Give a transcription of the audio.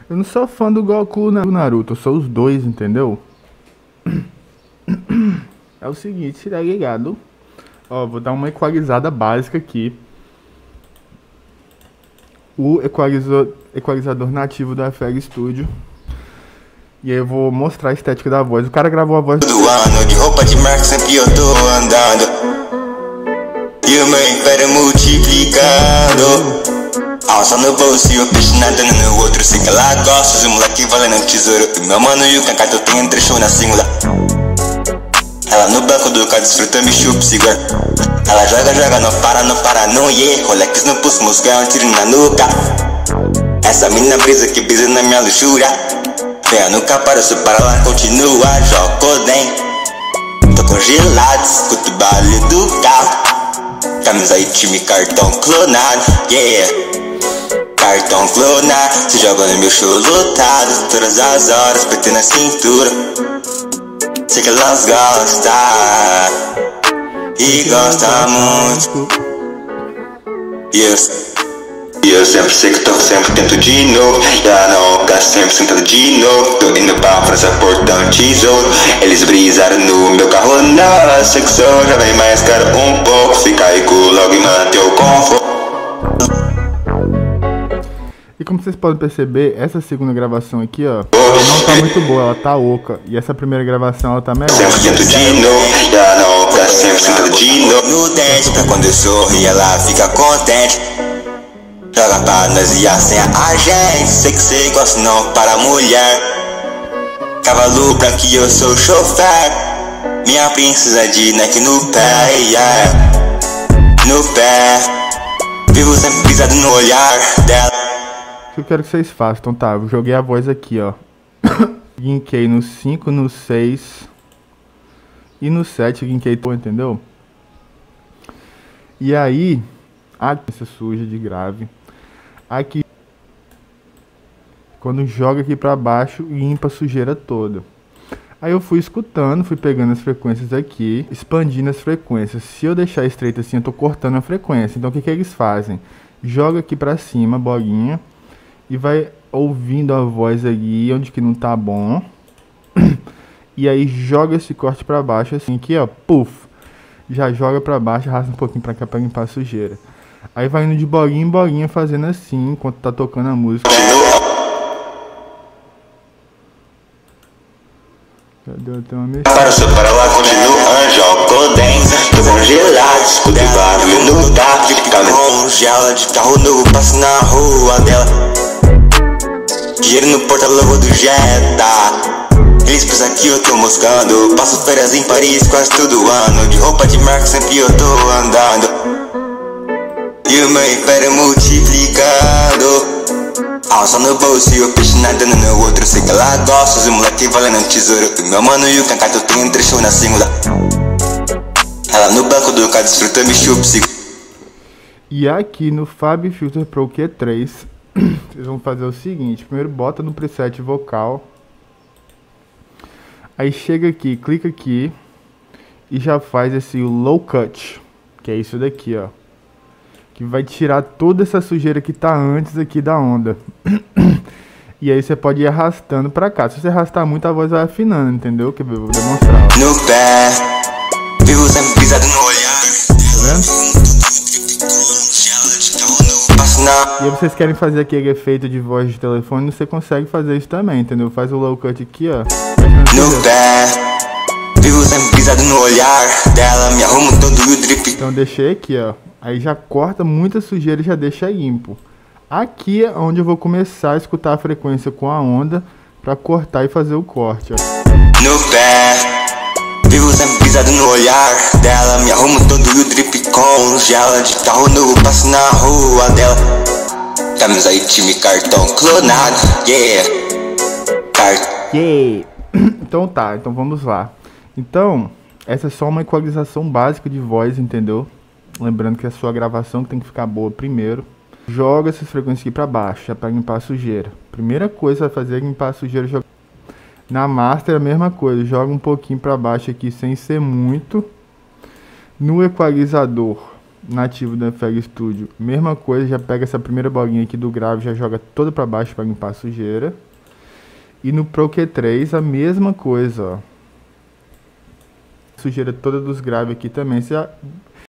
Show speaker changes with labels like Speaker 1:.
Speaker 1: Eu não sou fã do Goku do Naruto, eu sou os dois, entendeu? É o seguinte, tá ligado? Ó, vou dar uma equalizada básica aqui. O equalizador nativo da FL Studio. E aí eu vou mostrar a estética da voz. O cara gravou a voz
Speaker 2: do ano, de roupa de marca sempre eu tô andando. E o meu império multiplicando. Alça no bolso e o peixe nadando no outro. Sei que ela gosta, os moleque valendo tesouro. E meu mano e o Kankato tem trecho na singular. Ela no banco do carro desfrutando chup cigarro. Ela joga, não para, não yeah. Rolex no pulso, muscão, um tiro na nuca. Essa mina brisa que brisa na minha luxúria. Venha nunca para, se para lá, continua, joga nem. Tô congelado, escuto o barulho do carro. Camisa e time, cartão clonado, yeah. Cartão clonado, se joga no meu show lotado. Todas as horas, PT na cintura. Sei que elas gostam e gostam muito. E eu sempre sei que tô sempre tento de novo. Já não gasto sempre sentado de novo. Tô indo pra França, portão tesouro. Eles brisaram no meu carro, não sei que sou. Já vem mais caro um pouco. Fica aí com logo e manter o conforto.
Speaker 1: E como vocês podem perceber, essa segunda gravação aqui, ó, ela não tá muito boa, ela tá oca. E essa primeira gravação, ela tá melhor.
Speaker 2: Sempre tento de novo, já não gasto sempre sentado de novo. No dente, pra quando eu sorri, ela fica contente. Joga pra nós e assim a gente. Sei que cê gosta não para mulher. Cavalo branco e eu sou chofer. Minha princesa de neck no pé, yeah. No pé. Vivo sempre pisado no olhar dela.
Speaker 1: O que eu quero que vocês façam? Então tá, eu joguei a voz aqui, ó. Ginkei no 5, no 6 e no 7, ginkei, entendeu? E aí, aqui essa suja de grave. Aqui, quando joga aqui pra baixo, limpa a sujeira toda. Aí eu fui escutando, fui pegando as frequências aqui, expandindo as frequências. Se eu deixar estreito assim, eu tô cortando a frequência. Então o que que eles fazem? Joga aqui pra cima, bolinha, e vai ouvindo a voz ali onde que não tá bom. E aí joga esse corte pra baixo assim, aqui ó, puf. Já joga pra baixo, arrasta um pouquinho pra cá pra limpar a sujeira. Aí vai indo de bolinha em bolinha fazendo assim, enquanto tá tocando a música. Já deu até uma mexida.
Speaker 2: Para lá, continua, joga nem. Tô congelado, escuto o barulho no carro. Congela de carro novo, passo na rua dela. Dinheiro no porta-luva do Jetta. Eles pensam que eu tô moscando. Passo férias em Paris quase todo ano. De roupa de marca sempre eu tô andando. E o meu império multiplicado. Alça no bolso e o peixe nadando no outro. Sei que ela gosta, os moleque valendo tesouro. E meu mano e o Kankato tem trecho na singular. Ela no banco do carro desfrutando chup.
Speaker 1: E aqui no Fab Filter Pro Q3, vocês vão fazer o seguinte. Primeiro bota no preset vocal. Aí chega aqui, clica aqui. E já faz esse low cut. Que é isso daqui, ó. Que vai tirar toda essa sujeira que tá antes aqui da onda. E aí você pode ir arrastando pra cá. Se você arrastar muito, a voz vai afinando, entendeu? Que eu vou demonstrar. Ó.
Speaker 2: No pé, vivo sempre pisado no olhar.
Speaker 1: Tá vendo? E aí vocês querem fazer aquele efeito de voz de telefone, você consegue fazer isso também, entendeu? Faz o low cut aqui, ó.
Speaker 2: No pé, vivo sempre pisado no olhar dela. Me arrumo todo e o drip.
Speaker 1: Então deixei aqui, ó. Aí já corta muita sujeira e já deixa limpo. Aqui é onde eu vou começar a escutar a frequência com a onda pra cortar e fazer o corte, ó.
Speaker 2: No pé, vivo sempre pisado no olhar dela. Me arrumo todo e o drip congela. De carro novo, passo na rua dela. Camisa e time, cartão clonado, yeah.
Speaker 1: Yeah. Então tá, então vamos lá. Então, essa é só uma equalização básica de voz, entendeu? Lembrando que a sua gravação tem que ficar boa primeiro. Joga essas frequências aqui pra baixo, já pra limpar a sujeira. Primeira coisa a fazer é limpar a sujeira. Jogar. Na master é a mesma coisa, joga um pouquinho pra baixo aqui sem ser muito. No equalizador, nativo da FL Studio, mesma coisa, já pega essa primeira bolinha aqui do grave, já joga toda para baixo para limpar a sujeira. E no Pro Q3 a mesma coisa, ó. Sujeira toda dos graves aqui também.